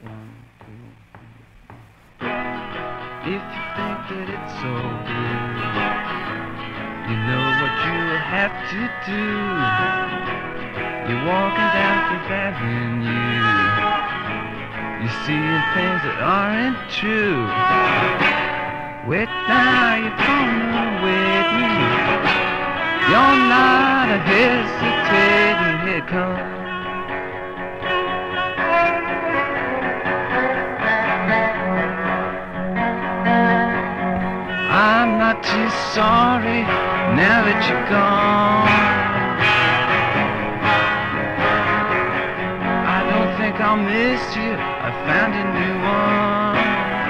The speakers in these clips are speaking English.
One, two. If you think that it's so good, you know what you'll have to do. You're walking down Fifth Avenue, you're seeing things that aren't true. Wait now, you're coming with me. You're not a hesitating, here it comes. I'm not too sorry now that you're gone. I don't think I'll miss you, I found a new one.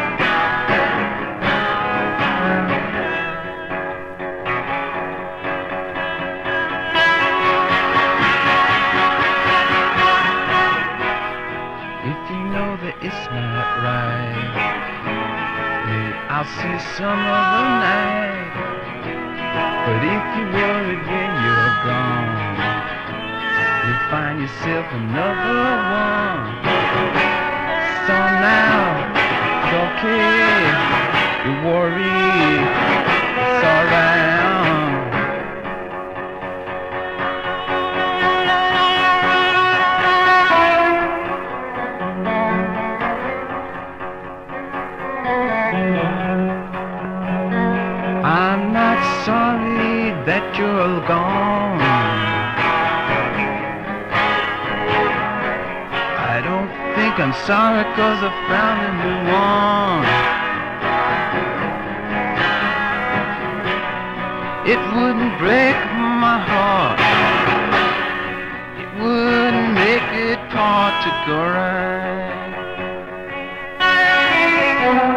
If you know that it's not right, I'll see some other night. But if you're worried when you're gone, you'll find yourself another one. So now, it's okay, you worry, it's alright. I'm not sorry that you're gone. I don't think I'm sorry 'cause I found a new one. It wouldn't break my heart, it wouldn't make it part to go right.